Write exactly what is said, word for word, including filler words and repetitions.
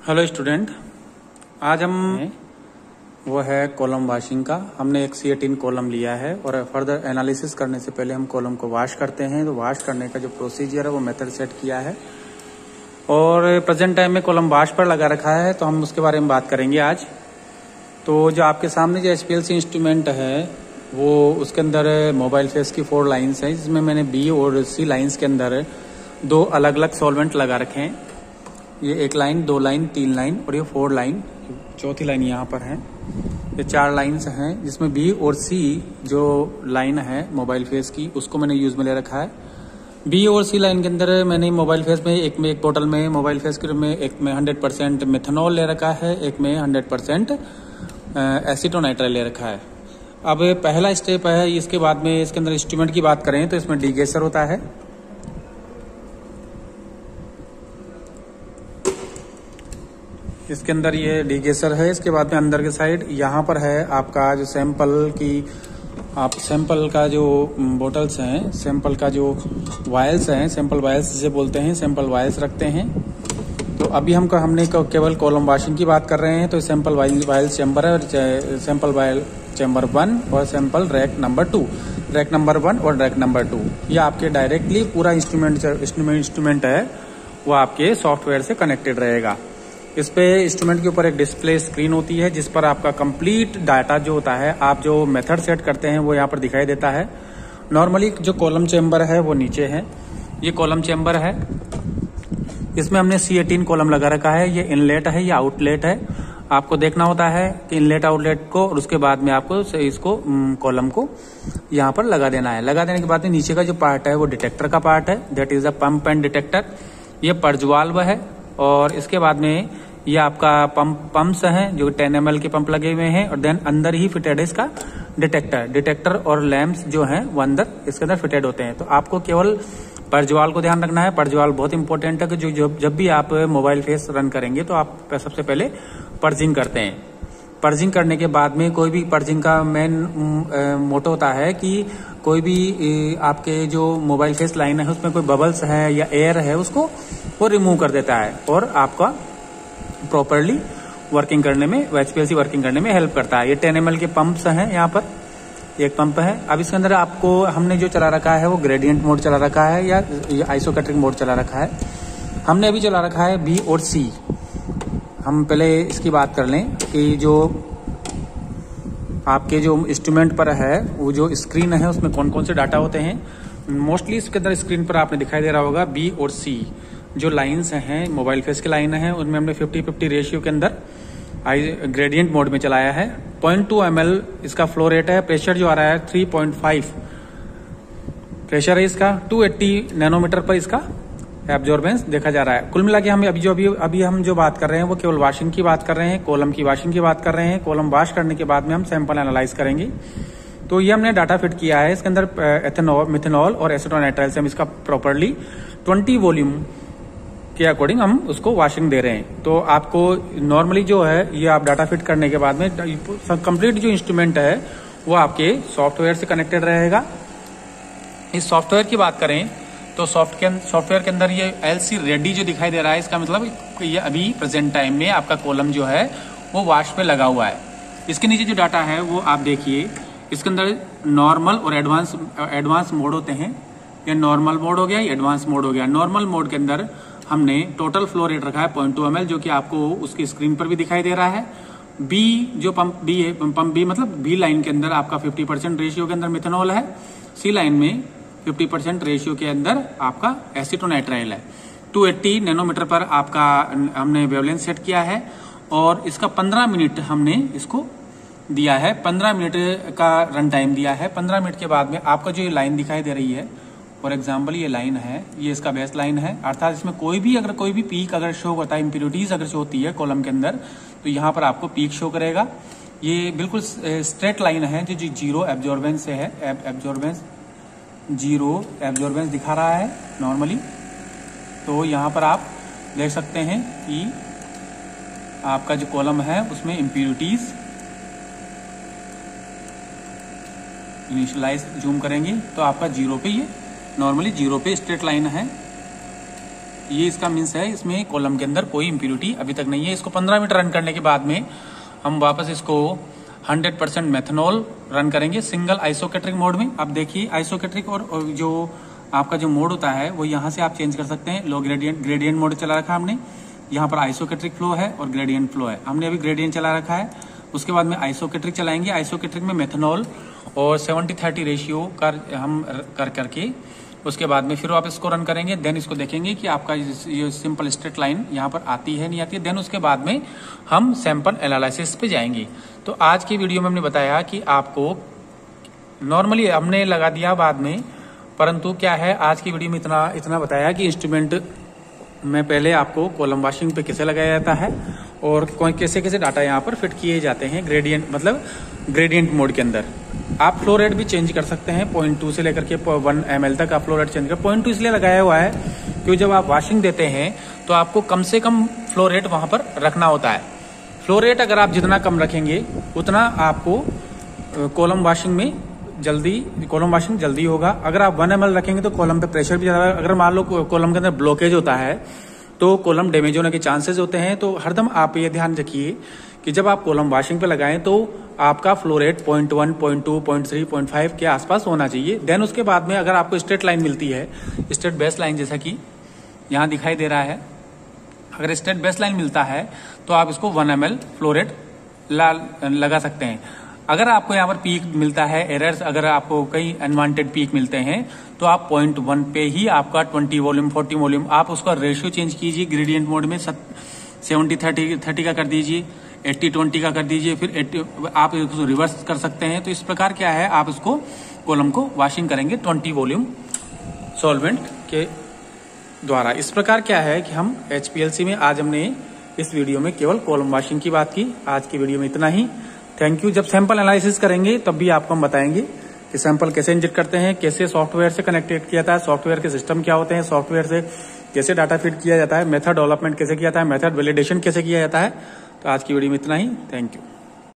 Hello student, आज हम वो है कॉलम वॉशिंग का। हमने एक सी एटीन कॉलम लिया है और फर्दर एनालिसिस करने से पहले हम कॉलम को वॉश करते हैं। तो वॉश करने का जो प्रोसीजर है वो मेथड सेट किया है और प्रेजेंट टाइम में कॉलम वॉश पर लगा रखा है, तो हम उसके बारे में बात करेंगे आज। तो जो आपके सामने जो H P L C instrument है वो उसके अंदर मोबाइल फेस की फोर लाइन्स हैं, जिसमें मैंने बी और सी लाइन्स के अंदर दो अलग अलग सॉल्वेंट लगा रखे हैं। ये एक लाइन, दो लाइन, तीन लाइन और ये फोर लाइन, चौथी लाइन यहाँ पर है। ये चार लाइन्स हैं जिसमें बी और सी जो लाइन है मोबाइल फेस की उसको मैंने यूज में ले रखा है। बी और सी लाइन के अंदर मैंने मोबाइल फेस में एक में एक बोतल में मोबाइल फेस के में एक में हंड्रेड परसेंट मेथनॉल ले रखा है, एक में हंड्रेड परसेंट एसीटोनाइट्राइल ले रखा है। अब पहला स्टेप है, इसके बाद में इसके अंदर इंस्ट्रूमेंट की बात करें तो इसमें डीगेसर होता है। इसके अंदर ये डीगेसर है। इसके बाद में अंदर के साइड यहाँ पर है आपका जो सैंपल की आप सैंपल का जो बोटल्स हैं, सैंपल का जो वायल्स हैं, सैंपल वायल्स जिसे बोलते हैं, सैंपल वायल्स रखते हैं। तो अभी हम हमने केवल कॉलम वॉशिंग की बात कर रहे हैं। तो सैंपल वायल चैम्बर है, सैंपल वायल चैम्बर वन और sample rack number two, rack number one और रैक नंबर टू, ये आपके डायरेक्टली पूरा इंस्ट्रूमेंट इंस्ट्रूमेंट है वो आपके सॉफ्टवेयर से कनेक्टेड रहेगा। इस पे इंस्ट्रूमेंट के ऊपर एक डिस्प्ले स्क्रीन होती है जिस पर आपका कंप्लीट डाटा जो होता है, आप जो मेथड सेट करते हैं वो यहाँ पर दिखाई देता है। नॉर्मली जो कॉलम चैम्बर है वो नीचे है, ये कॉलम चैम्बर है। इसमें हमने सी एटीन कॉलम लगा रखा है। ये इनलेट है, ये आउटलेट है। आपको देखना होता है कि इनलेट आउटलेट को, और उसके बाद में आपको इसको कॉलम को यहाँ पर लगा देना है। लगा देने के बाद में नीचे का जो पार्ट है वो डिटेक्टर का पार्ट है, that is a pump and detector. ये पर्ज वाल्व है और इसके बाद में ये आपका पंप पंप्स हैं जो टेन एम एल के पंप लगे हुए हैं, और देन अंदर ही फिटेड है इसका डिटेक्टर। डिटेक्टर और लैंप्स जो हैं वो अंदर इसके अंदर फिटेड होते हैं। तो आपको केवल पर्जवाल को ध्यान रखना है। पर्जवाल बहुत इंपॉर्टेंट है कि जो जब जब भी आप मोबाइल फेस रन करेंगे तो आप सबसे पहले पर्जिंग करते हैं। पर्जिंग करने के बाद में कोई भी पर्जिंग का मेन मोटो होता है कि कोई भी आपके जो मोबाइल फेस लाइन है उसमें कोई बबल्स है या एयर है उसको वो रिमूव कर देता है और आपका प्रॉपरली वर्किंग करने में, H P L C working करने में हेल्प करता है। ये टेन एम एल के पंप्स हैं, यहाँ पर एक पंप है। अब इसके अंदर आपको हमने जो चला रखा है वो ग्रेडियंट मोड चला रखा है या आइसोकेट्रिक मोड चला रखा है। हमने अभी चला रखा है बी और सी। हम पहले इसकी बात कर लें कि जो आपके जो इंस्ट्रूमेंट पर है वो जो स्क्रीन है उसमें कौन कौन से डाटा होते हैं। मोस्टली इसके अंदर स्क्रीन पर आपने दिखाई दे रहा होगा बी और सी जो लाइन्स हैं, मोबाइल फेस की लाइन है, उनमें हमने फिफ्टी फिफ्टी रेशियो के अंदर आई ग्रेडियंट मोड में चलाया है। पॉइंट टू एम एल इसका फ्लो रेट है। प्रेशर जो आ रहा है थ्री पॉइंट फाइव प्रेशर है इसका। टू एट्टी नैनोमीटर पर इसका एब्जॉर्बेंस देखा जा रहा है। कुल मिला के हम अभी जो अभी अभी हम जो बात कर रहे हैं वो केवल वॉशिंग की बात कर रहे हैं, कॉलम की वॉशिंग की बात कर रहे हैं। कॉलम वॉश करने के बाद में हम सैंपल एनालाइज करेंगे। तो ये हमने डाटा फिट किया है। इसके अंदर एथेनॉल, मिथेनॉल और एसीटोनाइट्राइल से हम इसका प्रॉपरली ट्वेंटी वॉल्यूम के अकॉर्डिंग हम उसको वॉशिंग दे रहे हैं। तो आपको नॉर्मली जो है ये आप डाटा फिट करने के बाद में कंप्लीट जो इंस्ट्रूमेंट है वो आपके सॉफ्टवेयर से कनेक्टेड रहेगा। इस सॉफ्टवेयर की बात करें तो सॉफ्ट के सॉफ्टवेयर के अंदर ये एल सी रेडी जो दिखाई दे रहा है, इसका मतलब ये अभी प्रेजेंट टाइम में आपका कॉलम जो है वो वॉश पे लगा हुआ है। इसके नीचे जो डाटा है वो आप देखिए, इसके अंदर नॉर्मल और एडवांस एडवांस मोड होते हैं। ये नॉर्मल मोड हो गया, ये एडवांस मोड हो गया। नॉर्मल मोड के अंदर हमने टोटल फ्लो रेट रखा है पॉइंट टू एम एल, जो कि आपको उसकी स्क्रीन पर भी दिखाई दे रहा है। बी जो पंप बी है, पंप बी मतलब बी लाइन के अंदर आपका फिफ्टी परसेंट रेशियो के अंदर मिथेनॉल है। सी लाइन में फिफ्टी परसेंट रेशियो के अंदर आपका एसीटोनाइट्राइल है। टू एट्टी नैनोमीटर पर आपका हमने वेवलेंथ सेट किया है और इसका पंद्रह मिनट हमने इसको दिया है। पंद्रह मिनट का रन टाइम दिया है। पंद्रह मिनट के बाद में आपका जो ये लाइन दिखाई दे रही है, फॉर एग्जाम्पल ये लाइन है, ये इसका बेस लाइन है, अर्थात इसमें कोई भी अगर कोई भी पीक अगर शो होता है, इम्प्योरिटीज अगर शो होती है कॉलम के अंदर, तो यहाँ पर आपको पीक शो करेगा। ये बिल्कुल स्ट्रेट लाइन है जो जी जीरो एब्जॉर्बेंस से है, एब्जॉर्बेंस जीरो एब्जॉर्बेंस दिखा रहा है नॉर्मली। तो यहाँ पर आप देख सकते हैं कि आपका जो कॉलम है उसमें इम्प्योरिटीज इनिशियलाइज जूम करेंगे तो आपका जीरो पे, ये नॉर्मली जीरो पे स्ट्रेट लाइन है। ये इसका मीन्स है इसमें कॉलम के अंदर कोई इम्प्यूरिटी अभी तक नहीं है। इसको पंद्रह मिनट रन करने के बाद में हम वापस इसको हंड्रेड परसेंट मेथनॉल रन करेंगे सिंगल आइसोकेट्रिक मोड में। अब देखिए आइसोकेट्रिक और जो आपका जो मोड होता है वो यहाँ से आप चेंज कर सकते हैं। लो ग्रेडियंट ग्रेडियंट मोड चला रखा है हमने, यहाँ पर आइसोकेट्रिक फ्लो है और ग्रेडियंट फ्लो है। हमने अभी ग्रेडियंट चला रखा है, उसके बाद में आइसोकेट्रिक चलाएंगे। आइसोकेट्रिक में मेथनॉल और सेवेंटी थर्टी रेशियो कर हम कर करके उसके बाद में फिर आप इसको रन करेंगे। देन इसको देखेंगे कि आपका ये सिंपल स्ट्रेट लाइन यहाँ पर आती है नहीं आती है। देन उसके बाद में हम सैंपल एनालिसिस पे जाएंगे। तो आज की वीडियो में हमने बताया कि आपको नॉर्मली हमने लगा दिया बाद में, परंतु क्या है आज की वीडियो में इतना इतना बताया कि इंस्ट्रूमेंट में पहले आपको कॉलम वाशिंग पे कैसे लगाया जाता है और कैसे कैसे डाटा यहाँ पर फिट किए जाते हैं ग्रेडियंट मतलब ग्रेडियंट मोड के अंदर। आप फ्लो रेट भी चेंज कर सकते हैं, पॉइंट टू से लेकर के वन एम एल तक आप फ्लो रेट चेंज कर। पॉइंट टू इसलिए लगाया हुआ है क्योंकि जब आप वाशिंग देते हैं तो आपको कम से कम फ्लो रेट वहां पर रखना होता है। फ्लो रेट अगर आप जितना कम रखेंगे उतना आपको कॉलम वाशिंग में जल्दी कॉलम वाशिंग जल्दी होगा। अगर आप वन एम एल रखेंगे तो कॉलम पे प्रेशर भी ज्यादा, अगर मान लो कॉलम के अंदर ब्लॉकेज होता है तो कॉलम डैमेज होने के चांसेस होते हैं। तो हरदम आप ये ध्यान रखिए कि जब आप कॉलम वाशिंग पे लगाएं तो आपका flow rate point one, point two, point three, point five के आसपास होना चाहिए। देन उसके बाद में अगर आपको स्ट्रेट लाइन मिलती है, स्ट्रेट बेस लाइन जैसा कि यहाँ दिखाई दे रहा है, अगर स्ट्रेट बेस लाइन मिलता है तो आप इसको one M L flow rate लगा सकते हैं। अगर आपको यहाँ पर पीक मिलता है एरर्स, अगर आपको कई अनवांटेड पीक मिलते हैं तो आप पॉइंट वन पे ही आपका ट्वेंटी वॉल्यूम, फोर्टी वॉल्यूम, आप उसका रेशियो चेंज कीजिए। ग्रेडियंट मोड में सेवेंटी थर्टी थर्टी का कर दीजिए, एट्टी ट्वेंटी का कर दीजिए, फिर एट्टी आप इसको रिवर्स कर सकते हैं। तो इस प्रकार क्या है आप इसको कॉलम को वाशिंग करेंगे ट्वेंटी वॉल्यूम सॉल्वेंट के द्वारा। इस प्रकार क्या है कि हम एच पी एल सी में आज हमने इस वीडियो में केवल कॉलम वाशिंग की बात की। आज की वीडियो में इतना ही। Thank you. जब सैंपल एनालिसिस करेंगे तब भी आपको हम बताएंगे कि सैंपल कैसे इंजेक्ट करते हैं, कैसे सॉफ्टवेयर से कनेक्टेड किया जाता है, सॉफ्टवेयर के सिस्टम क्या होते हैं, सॉफ्टवेयर से कैसे डाटा फीड किया जाता है, मेथड डेवलपमेंट कैसे किया जाता है, मेथड वैलिडेशन कैसे किया जाता है। तो आज की वीडियो में इतना ही। Thank you.